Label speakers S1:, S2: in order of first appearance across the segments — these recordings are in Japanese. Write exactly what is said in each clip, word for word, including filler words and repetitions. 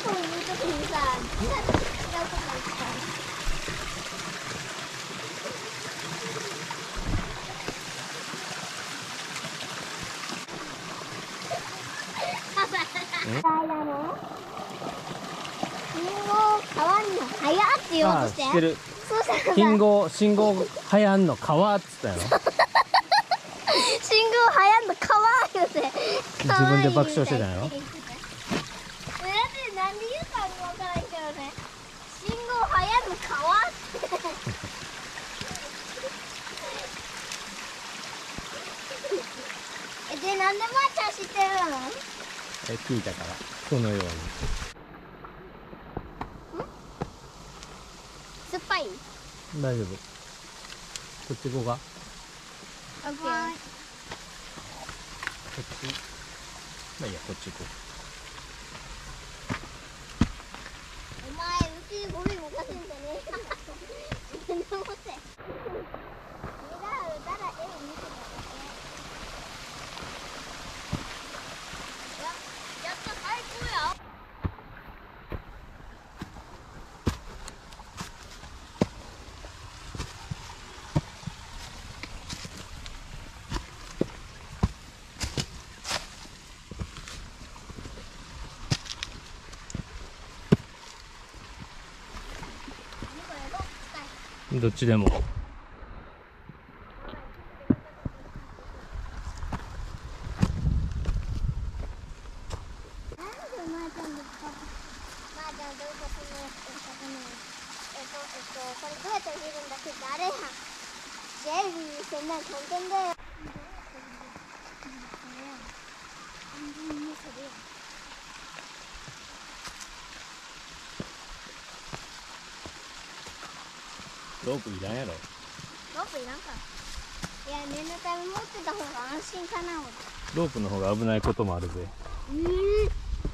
S1: こにいるときにさ、違うこと言ってた。あれだね。信号変わんの早って言おうとして。
S2: ああ、知ってる。
S1: そうしたらさ、
S2: 信号信号はやんの川っつったよ。
S1: 信号早んのかわいよね。
S2: 自分で爆笑してたよ。
S1: だってなんで言うかもわからんけどね。信号早んのかわって。え、で、なんでまーちゃん知ってるの？
S2: え、聞いたから、そのように。
S1: 酸っぱい？
S2: 大丈夫。こっち行こうか。
S1: オッケー。こ
S2: っち。まあいいや、こっち行こ
S1: お前、うちにゴミ持たせんじゃねえか。自分で持って。だらだら絵見てただけ。や、やった、最高や。
S2: う。どっちでも。
S1: これどうやって見るんだっけ？あれやん。ジェリーそんなん簡単だよ。
S2: ロープいらんやろ。
S1: ロープいらんか。いや、念のため持ってた方が安心かな。
S2: ロープの方が危ないこともあるぜ。
S1: うん。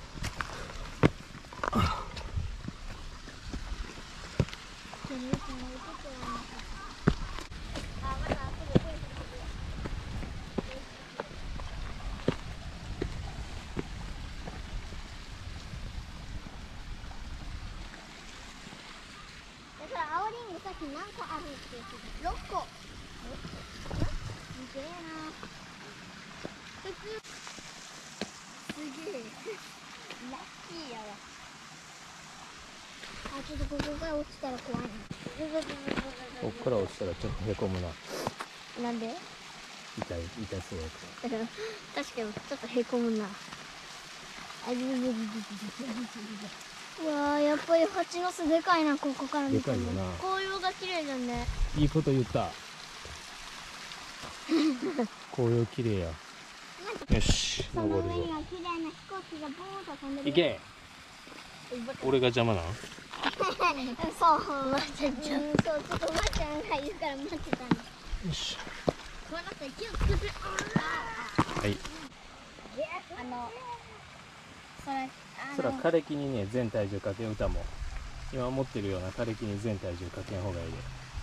S1: 青リンゴさっき何個あるって言ってた？ろっこ。すげえな。普通。すげえ。ラッキーやわ。あ、ちょっとここから落ちたら怖いな。
S2: こっから落ちたらちょっとへこむな。
S1: なんで？
S2: 痛い、痛そうやか
S1: 確かにちょっとへこむな。あ、うわー、やっぱり蜂の巣でかいな、ここから見ても。
S2: でかいよな。
S1: 紅葉が綺麗だね。
S2: いいこと言った。紅葉綺麗や。よし、
S1: その
S2: 登るぞ。
S1: 上には綺麗な飛行機がボーンと飛んでる。
S2: 行け。俺が邪魔なん？
S1: そう、まーちゃん、そう、ちょっとまーちゃんが言うから待ってたの。
S2: よし。
S1: こうなったら気をつけて。
S2: はい。
S1: あの、それ、
S2: そら枯れ木にね、全体重かけん歌も。今持ってるような枯れ木に全体重かけん方がいいで。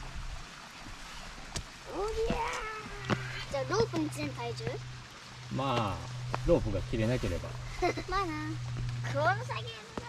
S1: おりゃー。じゃあロープに全体重？
S2: まあ、ロープが切れなければ。
S1: まあな。この先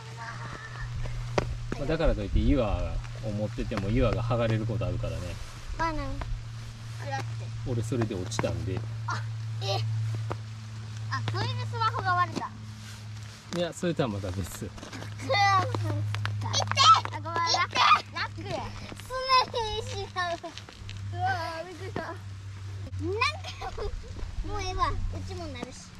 S2: まあ、だからといって岩を持ってても岩が剥がれることあるからね。
S1: まあな。くらって。
S2: 俺それで落ちたんで。
S1: あ、え。あ、それでスマホが割れた。
S2: いや、それとはまた別。
S1: いってあ、ごめん、ラックラック常に石がうわー、びっくりした。なんかもうええわ、うちもなるし。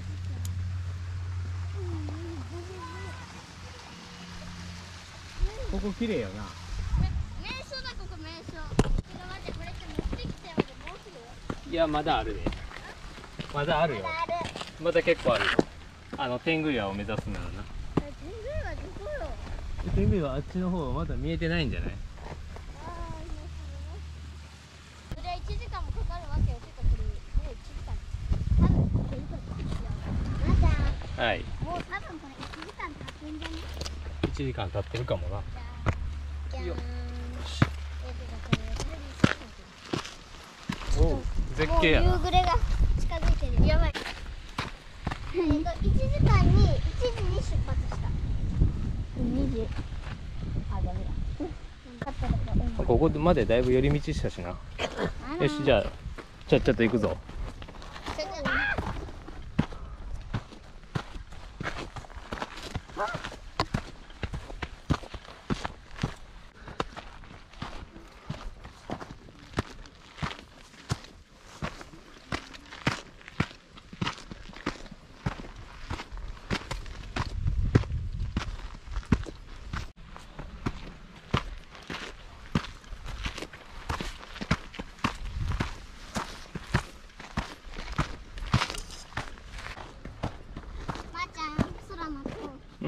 S2: ここ綺麗よな。
S1: 名所だ、ここ名所。ちょっと待って、これって持ってきたよ。どうする？
S2: いや、まだあるね。まだあるよ。
S1: まだある。
S2: まだ結構あるよ。あの天狗岩を目指すならな。
S1: え、天狗岩どこよ？
S2: 天狗岩あっちの方はまだ見えてないんじゃない？
S1: ああ、なるほどね。そりゃいちじかんもかかるわけよ。てかこれもういちじかん。多分これいくらですよ。まだ。
S2: はい。
S1: もう多分これいちじかん経ってんじゃね？
S2: いちじかん経ってるかもな。
S1: じゃーん。
S2: よ
S1: え、てかこれテレビつけないと。
S2: おう、絶景やな。
S1: もう夕暮れが近づいてる。やばい。えっといちじかんにいちじに出発した。 にじゅう。あ、ダメだ。勝ったとこ。
S2: ここまでだいぶ寄り道したしな。よし、じゃあちゃっちゃと行くぞ。うん。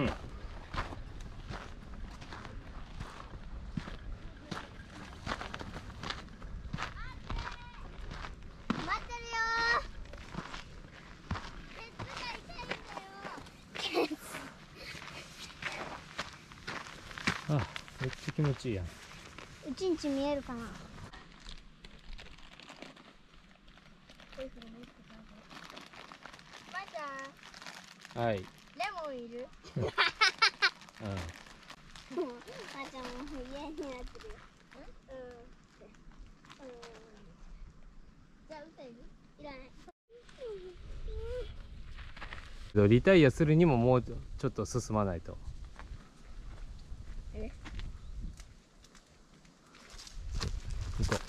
S2: あ、めっちゃ気持ちいいやん。
S1: うちんち見えるかな。
S2: はい。
S1: レモンいる？
S2: うん。
S1: まーちゃんも嫌になってるよ。うん。うん。じゃあ歌いる？いらない。
S2: リタイアするにももうちょっと進まないと。
S1: え？
S2: 行こ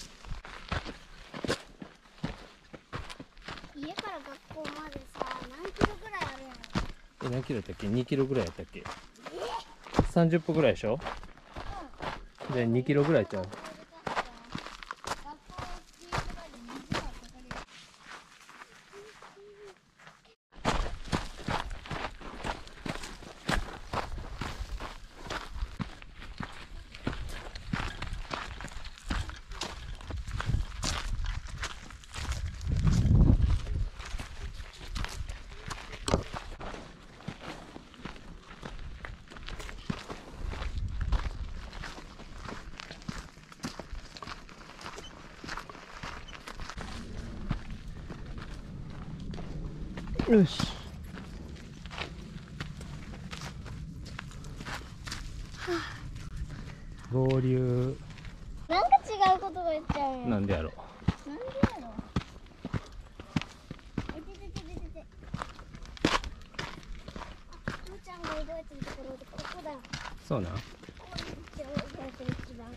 S1: 家から学校までさ、何キロぐらいあるんやろ？
S2: う。え、何キロやったっけ？にキロぐらいやったっけ？さんじゅっぷんぐらいでしょ？うん。でにキロぐらいちゃう。よし。合流。
S1: なんか違うことが言っちゃうよ。
S2: なんでやろ。
S1: なんでやろ。えてててててて。あ、むーちゃんが覚えてるところでここだ。
S2: そうなん。
S1: ここに一応覚えてる一番。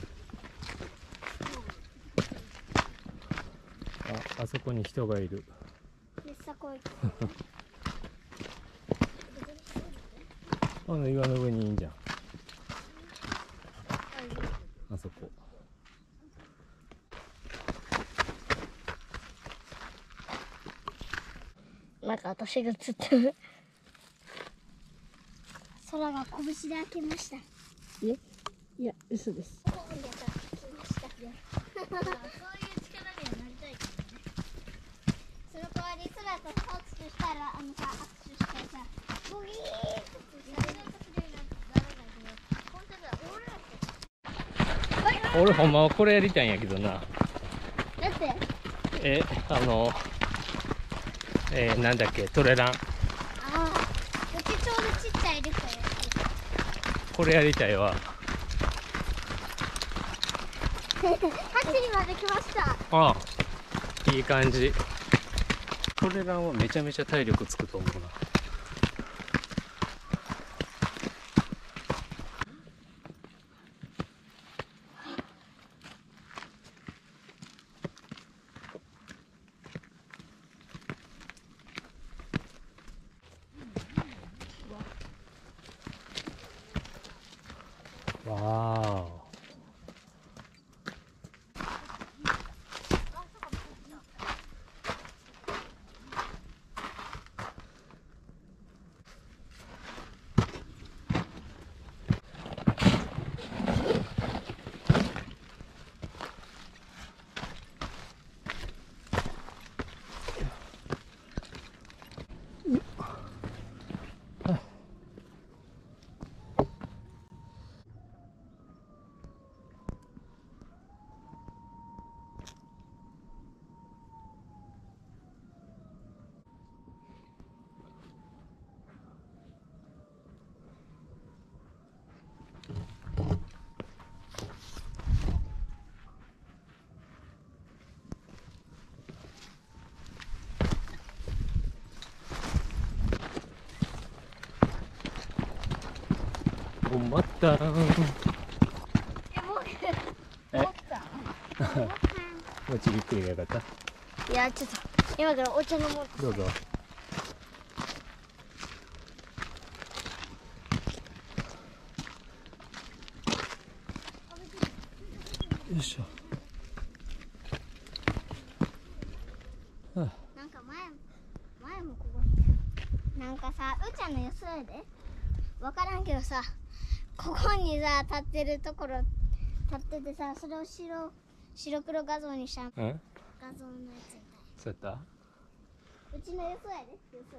S2: あ、あそこに人がいる。
S1: めっさこい。
S2: あの岩の上にいいんじゃん。あそこ。
S1: なんか私が釣ってる。空が拳で開けました。
S3: え、いや、嘘です。
S1: そういう力にはなりたいけどね。その代わり空と握手したら、あのさ、握手してさ、ボギーって
S2: 俺ほんまはこれやりたいんやけどな。
S1: だって
S2: え、あの、えー、なんだっけ、トレラン。
S1: ああ、うちちょうどちっちゃいリコや。
S2: これやりたいわ。
S1: はちじまで来ました。
S2: ああ、いい感じ。トレランはめちゃめちゃ体力つくと思うな。わーお。 困ったーん。
S1: え、僕
S2: え
S1: 僕さ
S2: もうちびっくりがよかった。
S1: いや、ちょっと今からお茶飲もう。
S2: どうぞ。よいしょ。はあ、
S1: なんか前前もここなんかさ、うーちゃんの予想やで分からんけどさ、ここにさ立ってるところ立っててさ、それを白白黒画像にした
S2: うん、
S1: 画像のやつみ
S2: そうやった。
S1: たい。うちの予想やで、予想。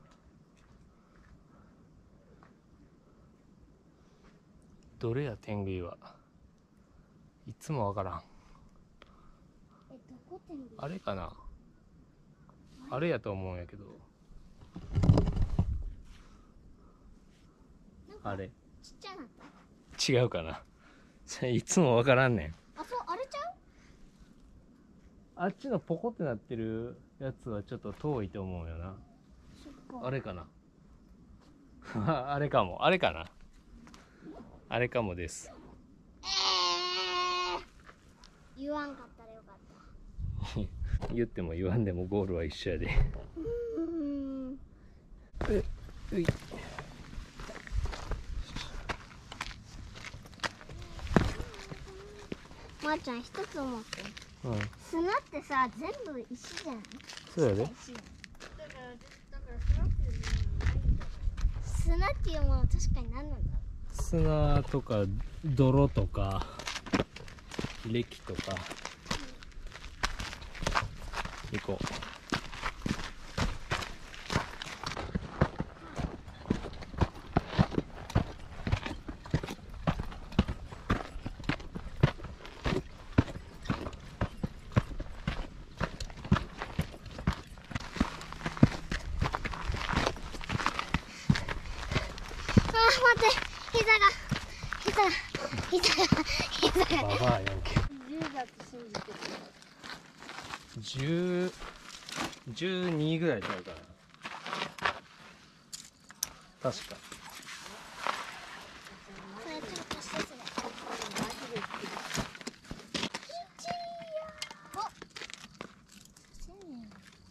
S2: どれや天狗は。いつもわからん。
S1: え、どこってんの？
S2: あれかな。あれやと思うんやけど。あれ。
S1: ちっちゃなった。
S2: 違うかな。いつもわからんねん。
S1: あ、そう、あれちゃう？
S2: あっちのポコってなってるやつはちょっと遠いと思うよな。
S1: そっか。
S2: あれかな。あれかも。あれかな。あれかもです。
S1: えー、言わんかったらよかった。
S2: 言っても言わんでもゴールは一緒やで。
S1: うーん。
S2: え、うい。
S1: まーちゃん、一つ思って。
S2: うん。
S1: 砂ってさ、全部石じゃない？
S2: そうやで。
S1: 砂っていうものは確かに何なんだろ
S2: 砂とか泥とか礫とか。行こう。
S1: う。あー、待って、膝が膝が膝が膝が
S2: ババアやんけ。
S3: じゅうだと信じてる。
S2: 十十二ぐらいちゃうかな。確か。
S1: これちょっとしてそれ。お、せんねん。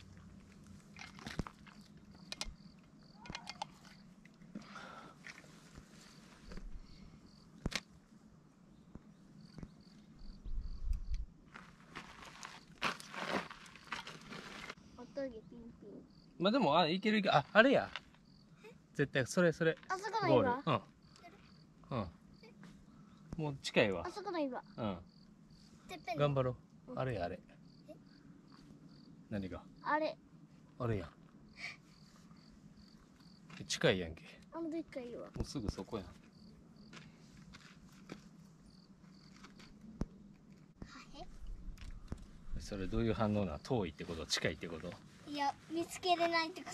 S1: 音でピンピン。
S2: まあでも、あ、いけるいける。あ、あれや。絶対、それそれ。
S1: あそこの
S2: ゴール。
S1: 岩。
S2: うん。うん。もう近いわ
S1: あ。そこの岩。
S2: うん。
S1: てっぺんの。
S2: 頑張ろう。あれや、あれ。何が。
S1: あれ、
S2: あれやん。近いやんけ。
S1: あのでっかい岩。
S2: もうすぐそこやん。
S1: はへ。
S2: それどういう反応なん？遠いってこと？近いってこと？
S1: いや、見つけれないってこと。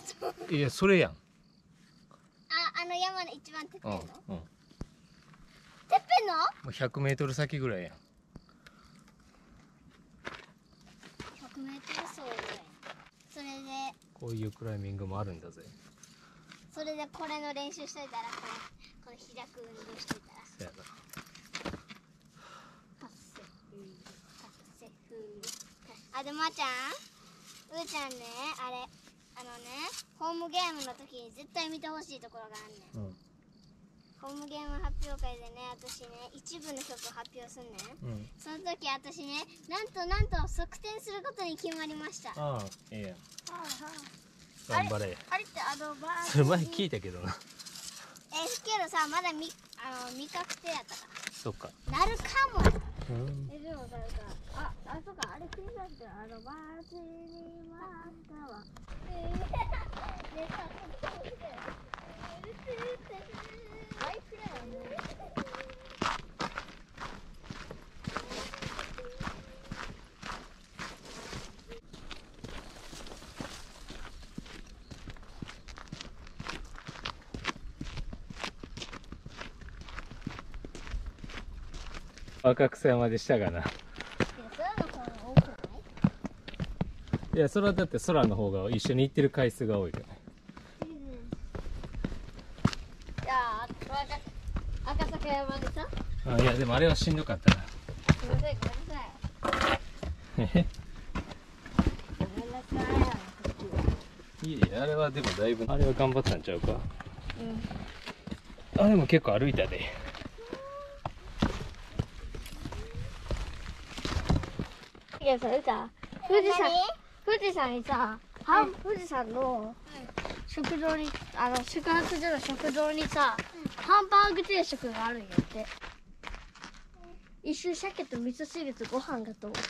S2: いや、それやん。
S1: あ、あの山の一番てっぺん
S2: うん。
S1: の。
S2: うん。も
S1: てっぺんの。
S2: うひゃくメートル先ぐらいやん。
S1: ひゃくメートル走ぐらい。それで、
S2: こういうクライミングもあるんだぜ。
S1: それでこれの練習しといたら、これ、これ開く運動しといたら。
S2: そやな。
S1: パッセフーパッセフーあ、でまーちゃん、うーちゃんね、あれ、あのね、ホームゲームの時に絶対見てほしいところがあんねん。
S2: うん。
S1: ホームゲーム発表会でね、私ね、一部の曲を発表すんねん。
S2: うん。
S1: その時私ね、なんとなんと側転することに決まりました。
S2: ああ、ええやん。
S1: あれ
S2: 頑張れ。
S1: あれってあのバー
S2: それ前聞いたけどな。
S1: えけどさ、まだみあの未確定やったか
S2: そっか。
S1: らなるかも。
S2: うん。
S3: え、でもさ、あ、あ、そうか、あれ繰り返してる。あの、バーチにまったわ。
S1: ねさ、
S3: バイクだよね。
S2: 若草山でしたがな。
S1: いや、空の方が多くない？
S2: いや、それはだって空の方が一緒に行ってる回数が多いから。
S1: じゃあ、赤
S3: 山でさ。
S2: あ、いやでもあれはしんどかったな。
S3: すいません、ごめんなさい。
S2: え
S3: ごめんなさい。
S2: いいえ、あれはでもだいぶあれは頑張ったんちゃうか。
S3: うん。
S2: あ、でも結構歩いたで。
S3: いや、それさ、富士山、富士山にさ、はん富士山の食堂に、あの宿泊所の食堂にさ、ハンバーグ定食があるんやって。一瞬鮭と味噌汁とご飯がと思った。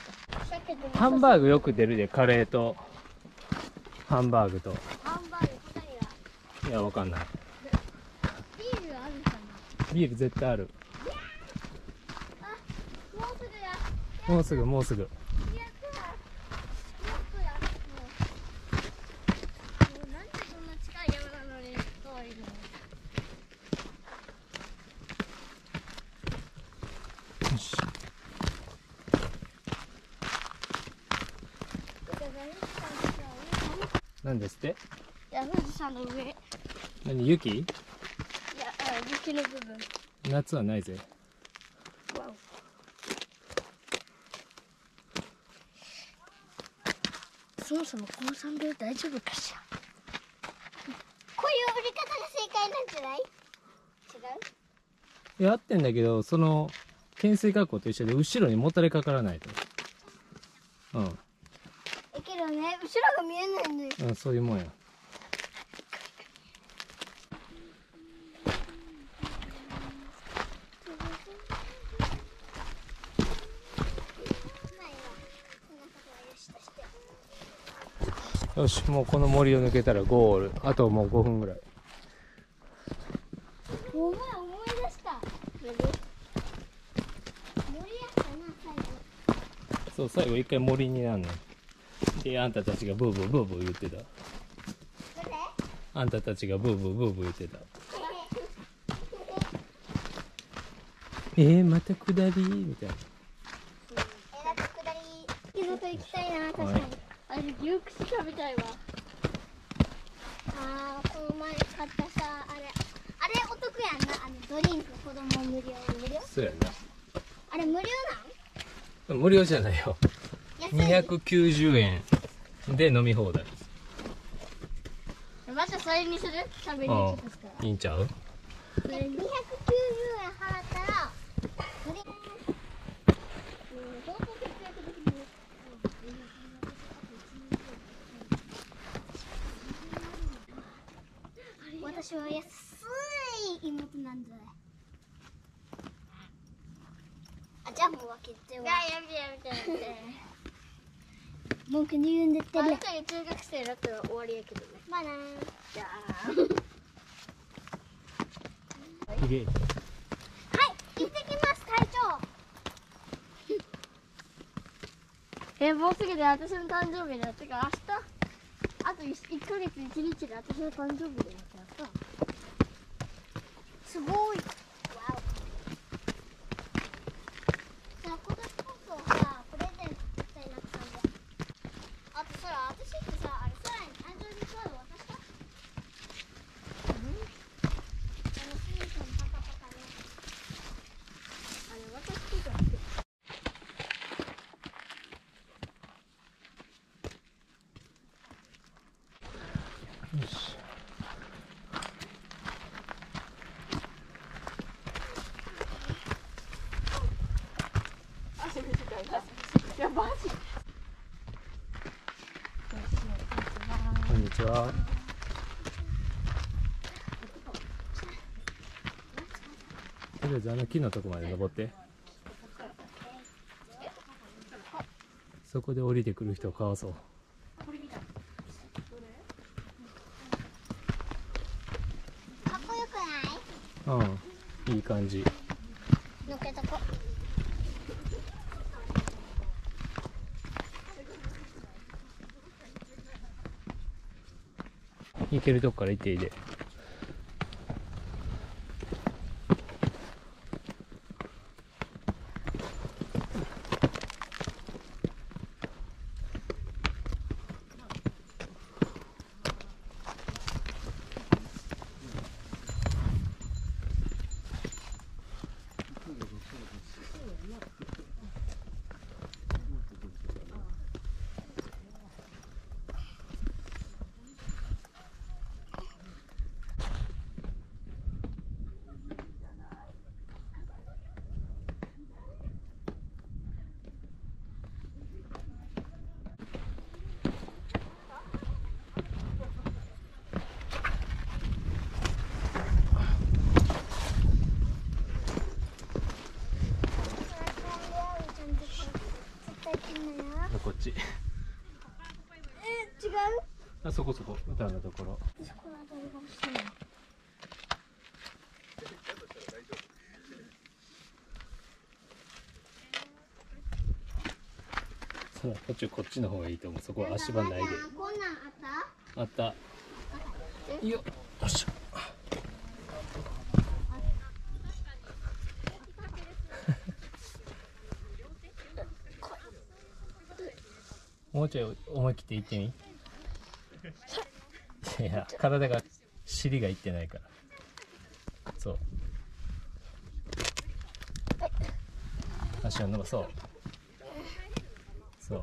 S3: 鮭と味噌汁。
S2: ハンバーグよく出るで、カレーとハンバーグと。
S3: ハンバーグ他には。
S2: いや、わかんない。
S3: ビールあるかな。
S2: ビール絶対ある。
S3: あ、もうすぐや。
S2: もうすぐもうすぐ。
S3: やったー。もうすぐや。もう。もうなんでそんな近い山なのに遠いの。
S2: よし。なんですって？
S3: いや、富士山の上。いや、
S2: 何、雪？
S3: あ、雪の部分。
S2: 夏はないぜ。
S3: わお。そもそもこの山道大丈夫かしら。
S1: こういう降り方が正解なんじゃない？違う？
S2: いや、合ってんだけど、その懸垂格好と一緒で後ろにもたれかからないと。うん。
S1: えけどね、後ろが見えないのよ。
S2: うん、そういうもんや。よし、もうこの森を抜けたらゴール。あともうごふんぐらい。
S1: お前思い出した。森やったな、最後。
S2: そう、最後一回森になんねん。で、あんたたちがブーブーブーブー言ってた。
S1: どれ？
S2: あんたたちがブーブーブーブー言ってた。えー、また下りみたいな。
S1: え、だって下り、キノコ行きたいな、確かに。
S2: はい
S3: あれ、牛串食べたいわ。
S1: あー、この前買ったさ、あれ、あれお得やんな、あのドリンク、子供無料、無料？
S2: そうや
S1: あれ無料
S2: な。無料じゃないよ。
S1: なん？
S2: にひゃ
S1: 安い。
S2: くきゅうじゅうえんで飲み放題。
S3: またそれにする？食べに行きますから。
S2: いいんちゃう？
S1: それにひゃくきゅうじゅうえん払ったら、ドリンク、うん、相当節約できるね。私は安い妹なんだよ。あ、じゃあもう分けては。
S3: やめてやめてやめて。
S1: 文句に言うんでってる。
S3: あなたが中学生だったら終わりやけどね。
S1: まあなー。
S3: じゃあ。
S2: きれい。
S1: はい、行ってきます、隊長。
S3: え、もうすぐで私の誕生日だってか、明日。あといっかげついちにちで私の誕生日だよ。さ。
S1: すごい。わお。じゃあ今年こそさ、プレゼントしたいなって感じ。あとそら、私ってさ、あれさらに誕生日カード渡した？うん？あのスミさんパカパカね。
S3: あれ、私とかって。
S2: よし。
S3: いや、マジ。
S2: こんにちは。とりあえずあの木のとこまで登って。そこで降りてくる人をかわそう。
S1: かっこよくない？
S2: うん、いい感じ。
S1: のっけとこ。
S2: 行けるとこから行っていいで。 あ、そこそこ、歌のところ。
S3: そこはどれかもしれない。
S2: そう、こっちこっちの方がいいと思う。そこは足場ないで。
S1: こんなんあった？
S2: あった。いいよ。よっしゃ。もうちょい思い切って行ってみ。いや、体が尻がいってないから。そう。足を伸ばそう。そう。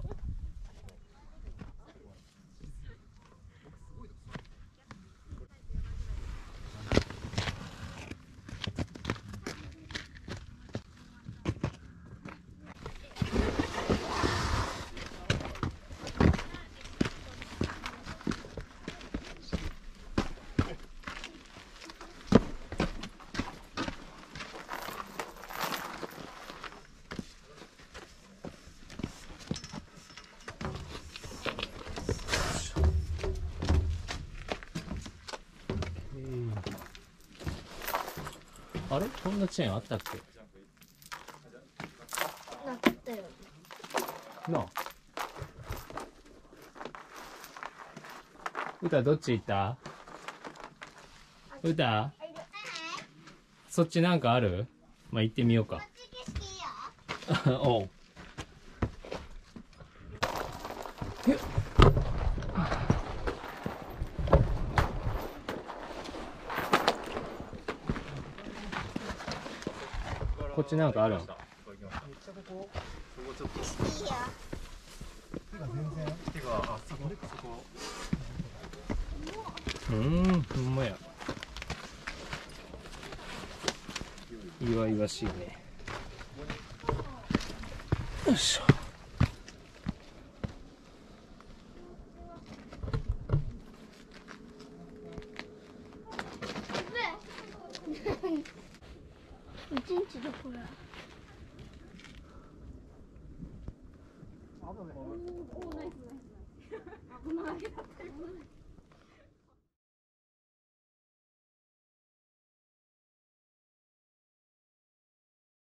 S2: あれこんなチェーンあったっけ
S3: なったよ。
S2: なあ。歌どっち行った？歌そっちなんかある？まあ行ってみようか。おう。こっちなんかあるん？うーん、ほんまや。いわいわしいね。よいしょ。
S3: 一日どこや。危ない。